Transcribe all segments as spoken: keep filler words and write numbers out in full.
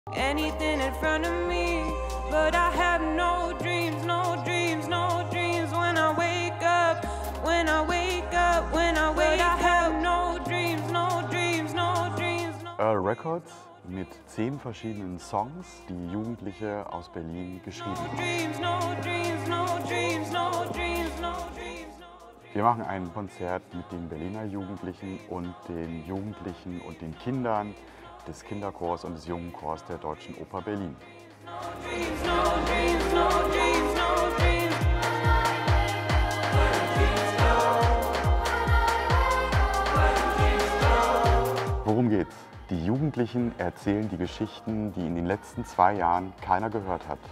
Anything in front of me, but I have no dreams, no dreams, no dreams. When I wake up, when I wake up, when I wake up, I have no dreams, no dreams, no dreams. No Earl Records mit zehn verschiedenen Songs, die Jugendliche aus Berlin geschrieben haben. dreams, no dreams, no dreams, no dreams, no dreams, no dreams. Wir machen ein Konzert mit den Berliner Jugendlichen und den Jugendlichen und den Kindern des Kinderchors und des Jungenchors der Deutschen Oper Berlin. No dreams, no dreams, no dreams, no dreams. Worum geht's? Die Jugendlichen erzählen die Geschichten, die in den letzten zwei Jahren keiner gehört hat.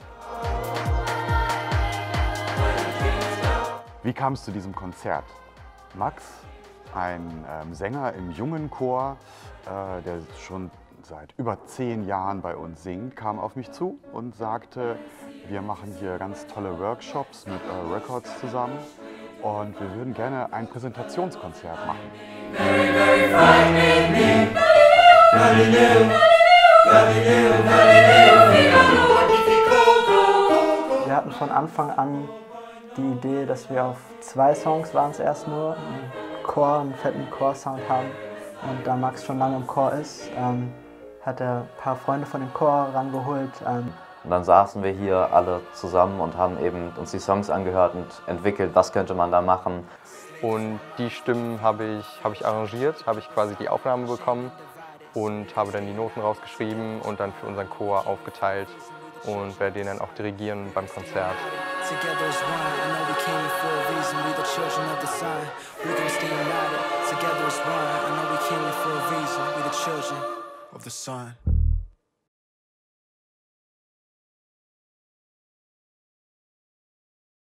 Wie kam es zu diesem Konzert? Max, ein ähm, Sänger im Jungenchor, äh, der schon seit über zehn Jahren bei uns singt, kam auf mich zu und sagte, wir machen hier ganz tolle Workshops mit Earl Records zusammen und wir würden gerne ein Präsentationskonzert machen. Very, very frightening me. Galileo, Galileo, Galileo, Figaro, Magnifico. Wir hatten von Anfang an die Idee, dass wir auf zwei Songs waren es erst nur, einen Chor, einen fetten Chorsound haben. Und da Max schon lange im Chor ist, ähm, hat er ein paar Freunde von dem Chor rangeholt. Ähm. Und dann saßen wir hier alle zusammen und haben eben uns die Songs angehört und entwickelt, was könnte man da machen. Und die Stimmen habe ich, habe ich arrangiert, habe ich quasi die Aufnahme bekommen und habe dann die Noten rausgeschrieben und dann für unseren Chor aufgeteilt und werde den dann auch dirigieren beim Konzert. Together as one, I know we came here for a reason. We the children of the sun. We're gonna stay united. Together as one, I know we came here for a reason. We the children of the sun.